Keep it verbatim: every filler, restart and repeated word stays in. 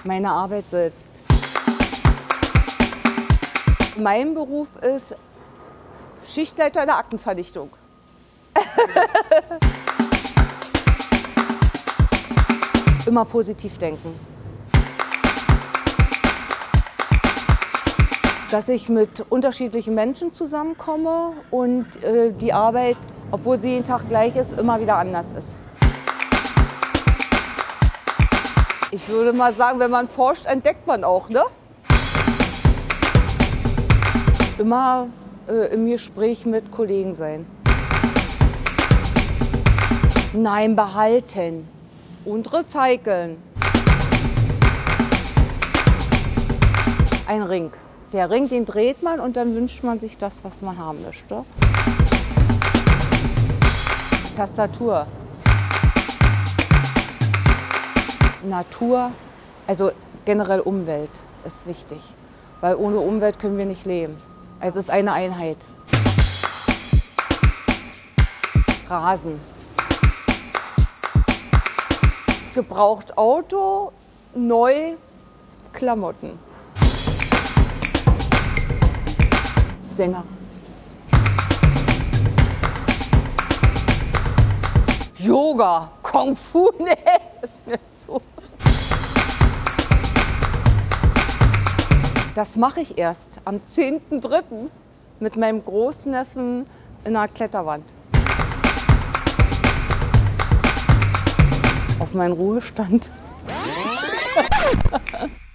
Meine Arbeit selbst. Mein Beruf ist Schichtleiter in der Aktenvernichtung. Immer positiv denken. Dass ich mit unterschiedlichen Menschen zusammenkomme und äh, die Arbeit, obwohl sie jeden Tag gleich ist, immer wieder anders ist. Ich würde mal sagen, wenn man forscht, entdeckt man auch, ne? Immer äh, im Gespräch mit Kollegen sein. Nein, behalten und recyceln. Ein Ring. Der Ring, den dreht man und dann wünscht man sich das, was man haben möchte. Tastatur. Natur, also generell Umwelt ist wichtig, weil ohne Umwelt können wir nicht leben. Es ist eine Einheit. Rasen. Gebraucht Auto, neu Klamotten. Sänger. Yoga, Kung Fu, nee, ist mir zu. Das mache ich erst am zehnten dritten mit meinem Großneffen in einer Kletterwand. Auf meinen Ruhestand.